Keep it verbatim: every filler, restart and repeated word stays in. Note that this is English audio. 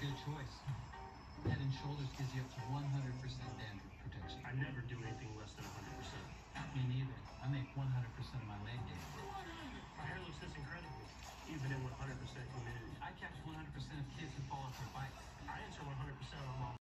Good choice. Head and Shoulders gives you up to one hundred percent dandruff protection. I never do anything less than one hundred percent. Me neither. I make one hundred percent of my leg day. My hair looks this incredible, even in one hundred percent humidity. I catch one hundred percent of kids who fall off their bikes. I answer one hundred percent on all